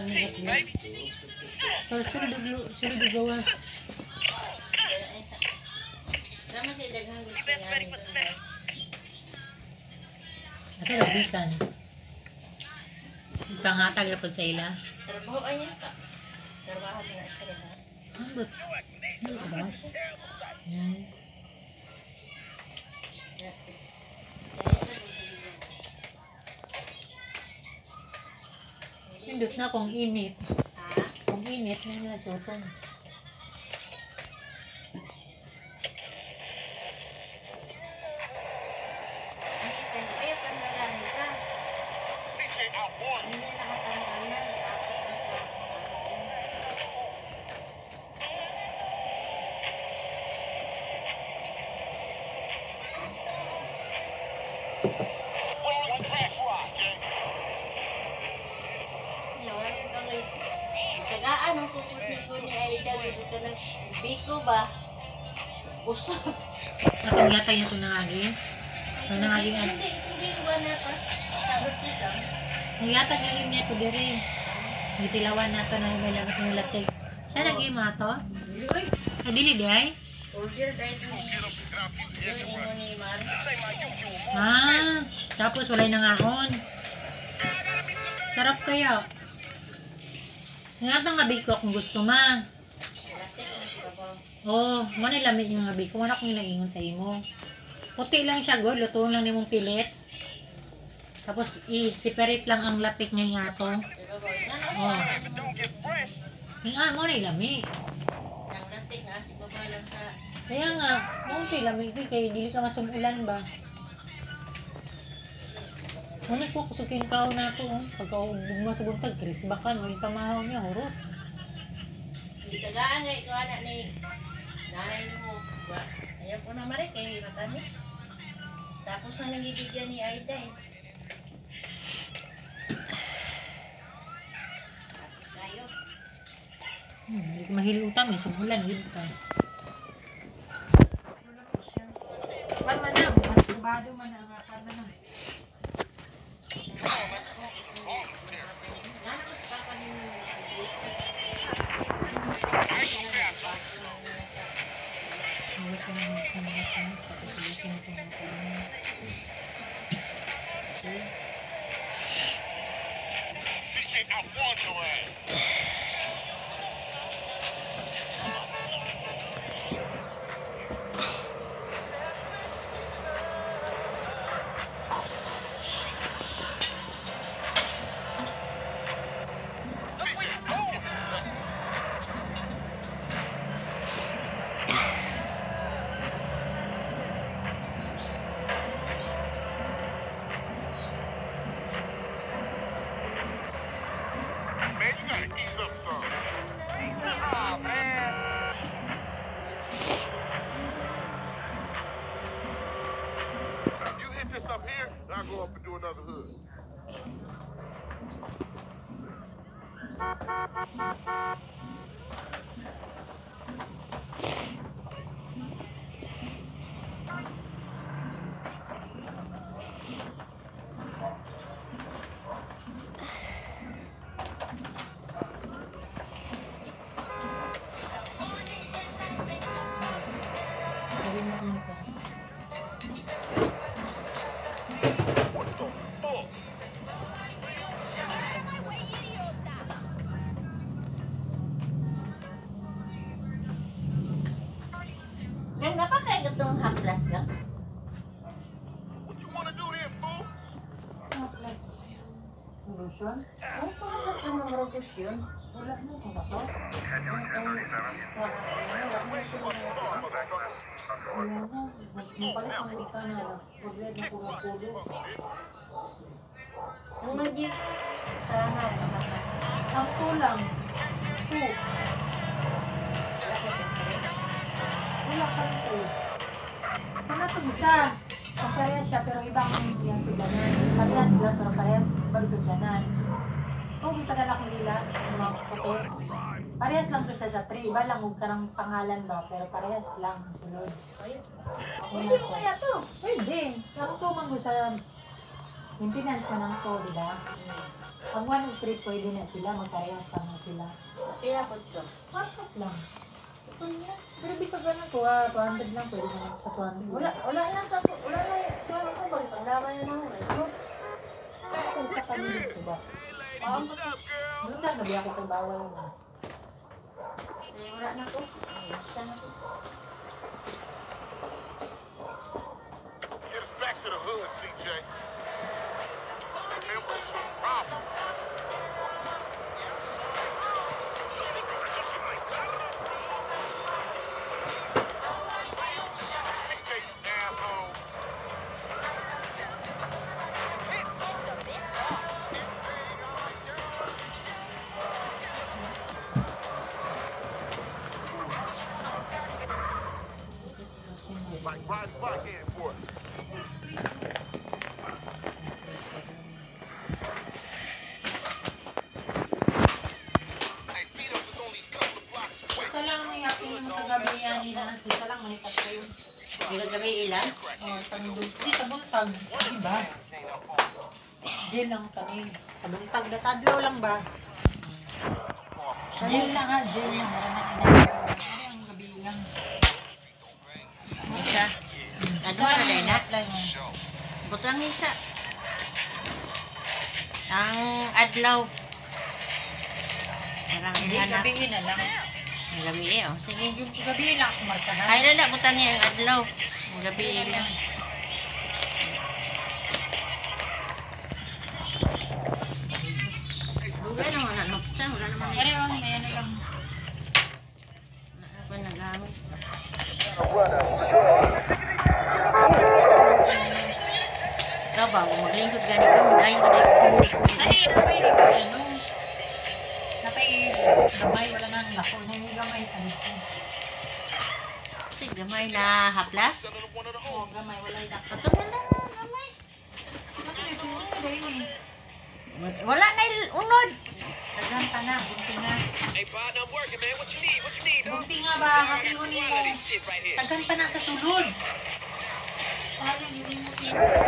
gas gas. So sulod gawas. Sama siya daghang gusto niya. Asa lagdisan? Pangatag ra pud sa ila. Trabaho niya ka. Trabaho niya siya rin. Ambot. Ano ba? Pindot na kung init. Kung init na nila chotong. Tagaan ang kukunin ko ni Aida dito ng biko ba? Uso. Atong yata niya itong nangaging. Ang nangaging ano? Hindi, biko ba na sabot nito? Ang yata niya ito diri. Gitilawan na ito na may lamat ng latig. Siya nag-ima ito? Ay, dili di ay? Order dahil yung imo ni Mar. Tapos walay nangaon. Sarap kaya. Nga nga biko kung gusto ma. Oh, manay lamig yung nga biko. Wala kong inaingon sa imo. Puti lang siya, God. Lutuin lang nimong pilit. Tapos, i-separate lang ang lapik niya yato. Oh. Nga, manay lamig. Ang latik nga, si baba lang sa... Kaya nga, manay lamig. Kaya dili ka masumulan ba? Manay po, kusukin kao na ito. Pagka-ugma sa buntag, Chris, baka no, yung pamahaw niya, hurot. Tagaan nga ito, anak ni nanay mo. Ayaw po na marik, kay matamis. Tapos na nangibigyan ni Aida eh. Tapos tayo. Hindi ko mahili utang eh, sumulan, hindi pa. Parma na, mas kubado man ang parma na. Hugas ka ng mga tapos ulisin ito ng parang. Up here, I'll go up and do another hood. Sabi mo kung ito. Yan, napakaya itong haplas lang. What you wanna do then, fool? Haplas. Revolution? Ano pa haplas ng mga revolution? Wala mo kung ba to? Magpalit ang ika na problema na puro-puro. Ang magic sana Ang kulang. Wala ka ito. Wala ito isa. Parehas siya pero ibang yung sudlanan. Parehas lang pero parehas bago sudlanan. Kung tagal ako nila, mga puti. Parehas lang siya sa 3. Iba lang huwag ka ng pangalan ba pero parehas lang sunod. Pwede mo kaya to? Pwede. Nakutuman ko sa Maintenance pa lang to, di ba? Ang 1 ug 3 pwede na sila, magparehas pa na sila. Kaya po ito. Parehas lang. Ito niya. Pero bisag na to ha, 200 lang, pwede na sa 200. Wala na sa, wala na yung ko ba? Pagdama yun ako. Ano? Kaya isa pa rin dito ba? What's up, girl? Ano na, nabi ako kay bawal na. Wala na ko. Isa na ko. Get us back to the hood, CJ. Remember, it's a problem. CJ, asshole. Like, ride the bike in for it. Hey, Vito was only a couple of blocks away. Isa lang ang yakin mo sa gabi yan, nila. Isa lang, manipat kayo. Ilang gabi ilan? Sa hindi sa buntag, di ba? Jail lang kanin. Sa buntag, dasadlo lang ba? Jail lang ha, jail lang. Ano ang gabi lang? Isa. Ano na rin na? Lang. Butang isa. Ang adlaw. Parang Hindi, anak. gabi na lang. Ang gabi oh. Sige. Gabi lang, kumarkahan. Ay na butang niya ang adlaw. Ang gabi lang. Wala naman nanuksa. Wala naman Pero may ano lang. Ako nagamit. Ikaw ba? Maglingkod ganito. Maglingkod ganito. Ay, napay ano? Napay gamay, wala nang lako. Nangyay gamay sa dito. Sige, gamay na haplas. Oo, gamay, wala yung lako. Ito na gamay. Kasi ito yung sa dayo eh. Wala na unod. Tagan pa na, bunti na. Hey, partner, I'm working, man. What you need? What you need, dog? Bunti nga ba, hatihunin mo. Shit right here. Tagan pa na sa sulod. Sayang, hindi mo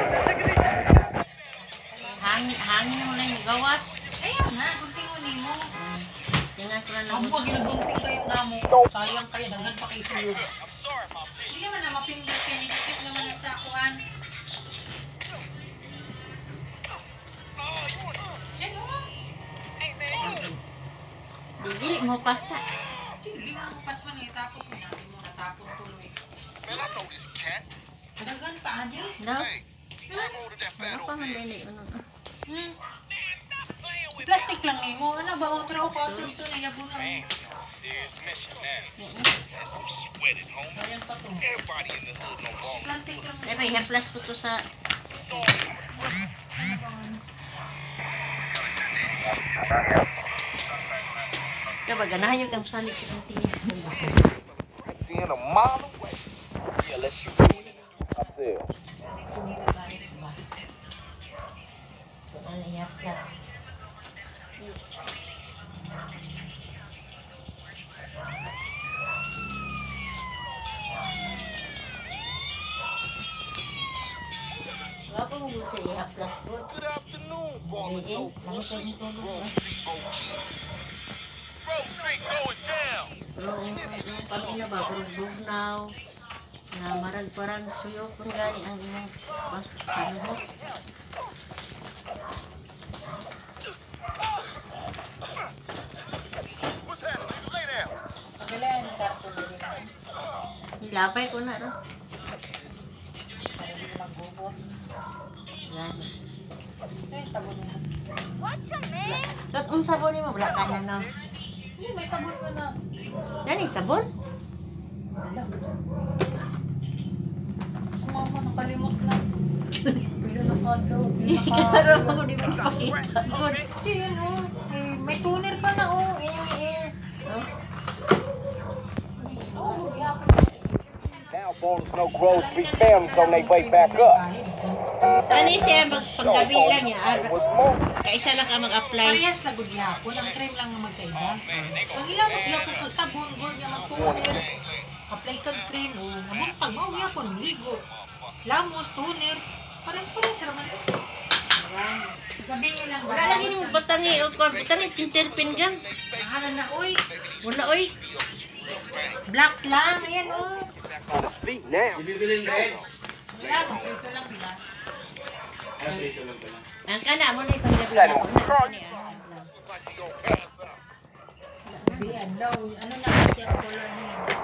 Hangin mo na yung gawas. Ayan nga, bunti-huni mo. Tingnan ko na Ang lang. buwag, ginabunting kayo na mo. Sayang kayo, dagan pa kayo sulod. Hindi naman na mapindot kayo, nipipit naman na sa akuan. Yan o. Dili mo pasta. Hindi nga mo pasman eh, tapos mo natin mo natapon tuloy. Man, I know this cat. Dagan pa, Adi. No? Hey, grab hold of that fat Ano pa old man man. dili? Ano? Plastic lang eh mo. Ano ba, otro ko, ito na yabo na. Serious mission now. Mm-mm. Sweat it, homie. Sayang pa to. Everybody in the hood no longer. Plastic lang. Eh, may haplas ko to sa... Kaya ba, ganahan yung kamsalit sa kantina. Being a mile away. Yeah, let's shoot ourselves. Ano yung haplas? Wala pa mo sa i-haplas ko. Good afternoon, ball of Eh, dope langit pushers. ang tulog. Grove Street OG. Grove Street going down. Pero yung pamilya ba, pero bugnaw, na marag-parang suyo kung gani ang imong panuhot. What's happening? Lay down. Pagkailan yung karton din na. Hilapay ko na ro. Para hindi magbubos. Yan. Ito yung sabon mo. Lat ang sabon mo, wala ka na no. Hindi, may sabon mo na. Yan yung sabon? Wala. Sumama, nakalimot na. Pila na kado. Klaro ako di mo pakita. Good. Hindi yun oh. Eh, may tuner pa na oh. Oh. Oh, yeah. Now Bones know Grove Street family's on their way back up. Ano siya paggabi lang niya? Was more. Kaisa lang ka mag-apply. Parehas na good yapon. Ang cream lang na magkaiba. Ang ilamos yapon kag sabon, good niya ang tuner. Apply kag cream, oh. Namuntag mo yapon, ligo. Lamos, tuner. Parehas raman. Sabihin lang Wala lagi yung batangi o batangi tinterpin gan. Ano na, uy. Wala oy. Black lang. Ayan, oh. On his feet now. Ibibilin rin. Wala, ito lang bila. Ito lang pala. Ang kana mo na ipagabi na ko na. Ayan, daw. Ano na, pati ang color niya.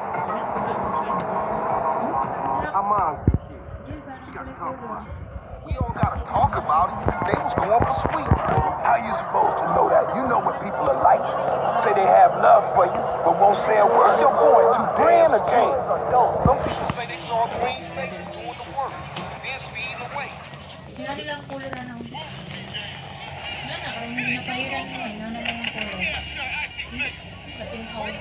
How mom's the kid? You gotta talk about it. We all gotta talk about it. They was going for sweet. How you supposed to know that? You know what people are like. Say they have love for you, but won't say a word. What's your point? 2 grand a game. Some people say they saw green snake doing the work, then speeding away. Sila nilang color na ng... Ano na, kaya hindi napahiran mo. Ano na lang ang color. Pati yung color.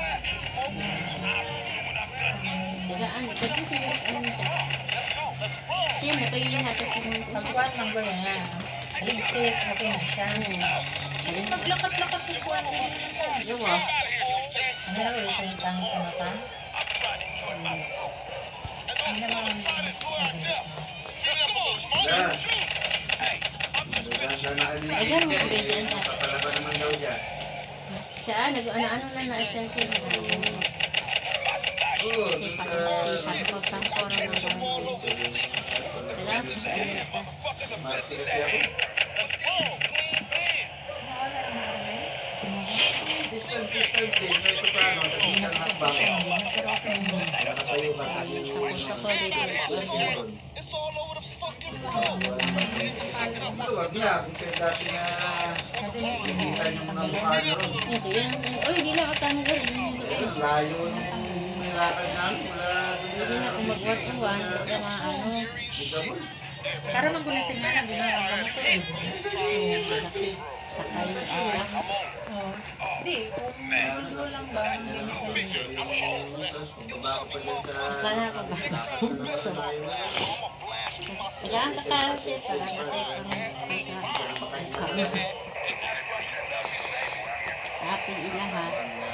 Dagaan, kasi siya ano siya. Siya na kayo yung hatag siya mo. Pagkuhan lang ba yan? Lipstick, okay na siya. Maglakat-lakat yung kuhan din siya. Luwas. Ano na ulit yung tangit sa mata? Ano naman Da. Nagkasa na kami. Ay, ganun mo ba siya? Papalaban naman daw dyan. Siya, nag-ano lang na siya siya. Oo, Kasi pati sampor naman daw. Salamat sa inyo ka. Mati kasi ako. Distance din. May ito pa ano. Tapos isang hakbang. Nakapayo ka. Sa ko dito. Huwag na. Kung kayo dati na nakikita yung mga mukha nyo ron. Ito yan. Oh, hindi na katama ko. Ayun, layo nung nilakad namin. Wala doon na. Hindi na ako magwat-uwan. Hindi na maano. Hindi mo. para magunasin nga lang, ginagawa mo to eh. Sakay yung aras. Oh. Hindi, kung mundo lang ba, hindi mo Akala ko ba? So, kailangan ka kasi para matay ka ng sa tapin ilaha.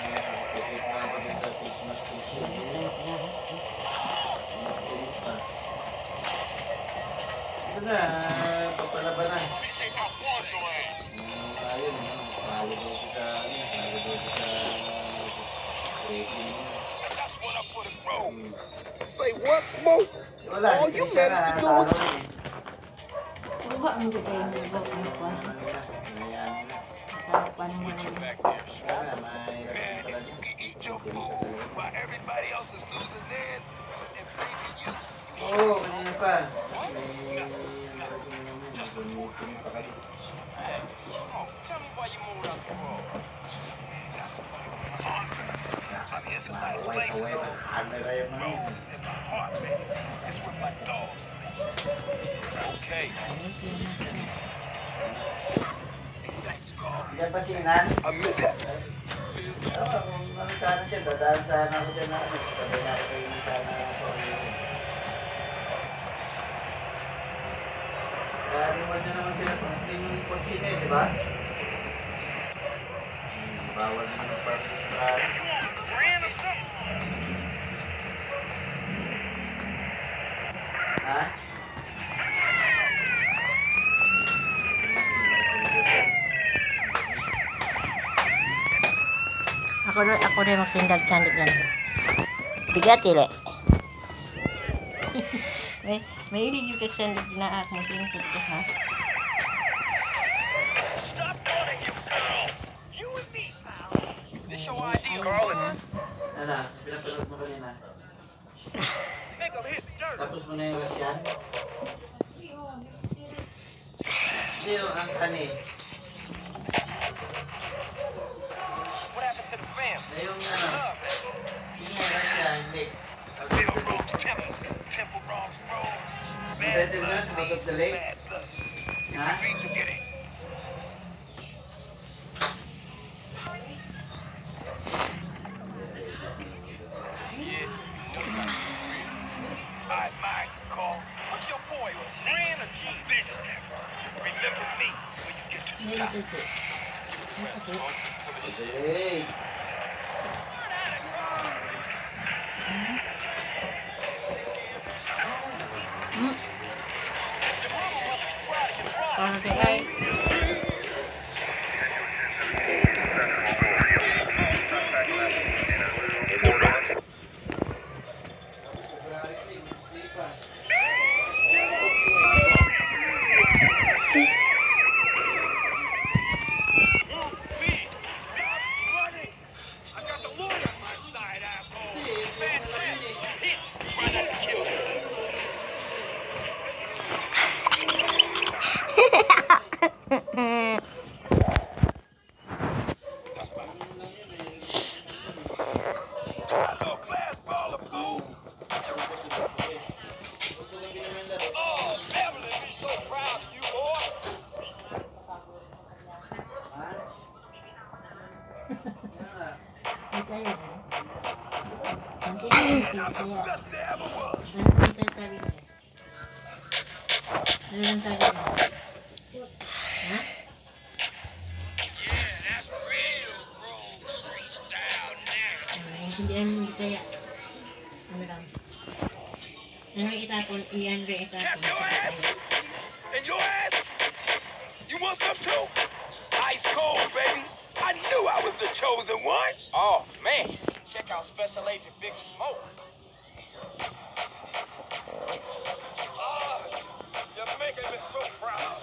Ito na, papalaban na. Ayun, palo daw ko sa, palo daw ko sa rating. Say what, Smoke? Wala, Oh, you managed to do it. Kuha ang gagay mo ba ang kwan? Sarapan mo ng Oo, kanina pa. May gamitin pa kayo. Kaway pa. Camera yung mga yun. Okay. Diyan pa si Inan? I miss that. Oo, kung ano sana dyan, dadaan sana ako dyan na ano. Sabay na ako kayo sana ako. Kaya reward na naman sila kung yung portion eh, di ba? Bawal na naman parking car. Ha? Ako rin magsindag-sandag lang. Bigat ile. may hindi yung kaksandag na ako magsindag ko ha. Ano? Pinapanood mo kanina? Tapos mo na yung rasyan? Hindi yung ang kani. Na yung ano? Hindi yung rasyan, hindi. Better na, out of the lake? Ha? Hey! Parang Okay, bye. Masaya na. Hindi na masaya. Ano ang sasabi mo? Ano ang sabi mo? Ha? Naiintindihan mo Bisaya. Ano lang? Ano itapon? Iyan ba itapon sa Bisaya? And your ass? You want some too? Ice cold, baby. I knew I was the chosen one. Oh, man. Check out Special Agent Big Smoke. You're making me so proud.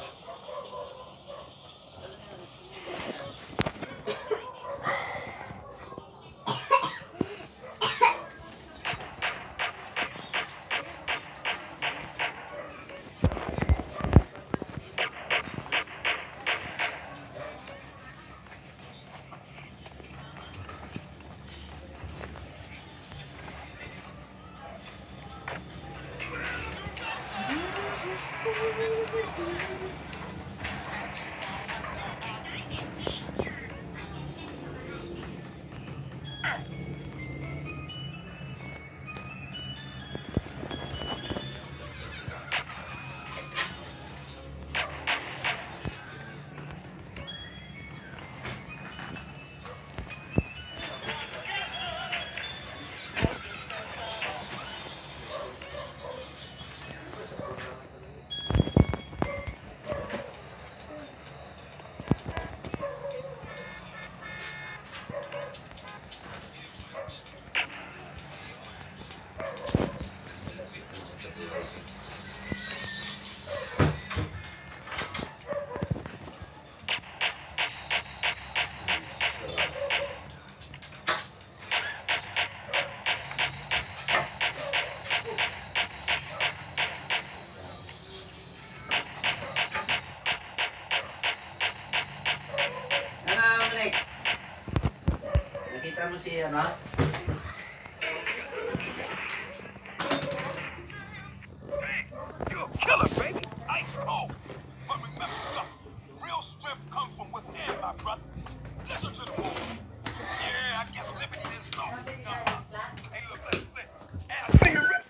Nakita mo si ano? You're a killer, baby. Ice cold. But remember something. Real strength comes from within, my brother. Listen to the movie. Yeah, I guess Liberty didn't solve it. Hey, look, let's flip. And I see you ready.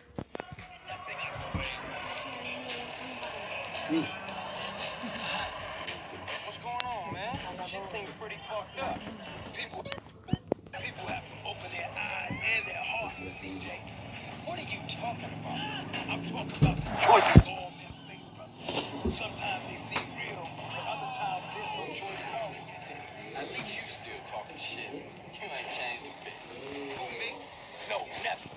What's going on, man? Shit seems pretty fucked up. People have to open their eyes and their hearts, CJ. What are you talking about? I'm talking about the choices all men face, brother. Sometimes they seem real, but other times there's no choice at all. At least you still talking shit. You ain't changed a bit. Who, me? No, never.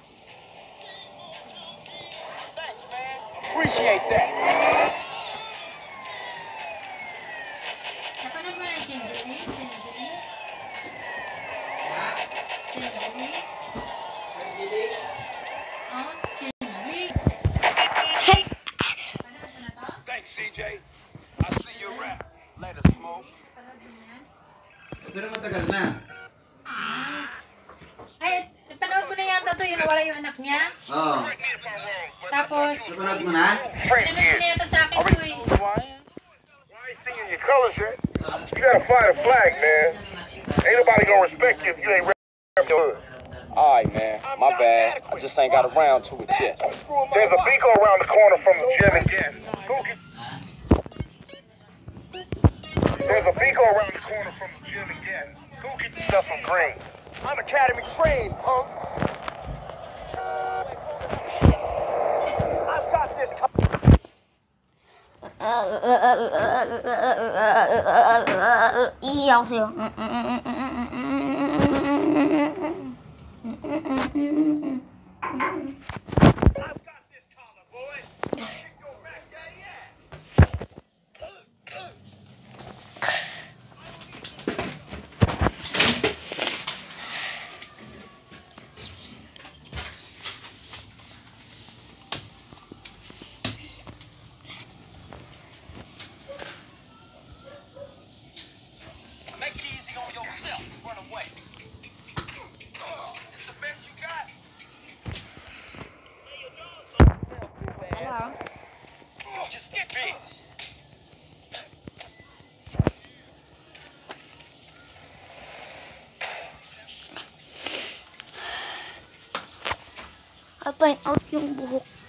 Thanks, man. Appreciate that. Napanood mo na yung Chinjili? Chinjili? Oh, Chinjili. Panood mo na to? Thanks, CJ. I see you around. Later, Smoke. Panood mo na yan? Ito na matagal na. Ay, panood mo na yata to, yung nawala yung anak niya. Oo. Tapos, Napanood mo na? panood mo na yata sa akin to eh. Singing your colors, yet. You gotta fly the flag, man. Ain't nobody gonna respect you if you ain't rep your hood. Alright, man. My bad. I just ain't got around to it yet. There's a Pico around the corner from the gym and gas. Go get. There's a Pico around the corner from the gym and gas. Go get yourself some green. I'm academy trained, punk. I've got this. Iiyak sa'yo. Make it easy on yourself. Run away. It's the best you got. Just get bitch. Point out yung buhok.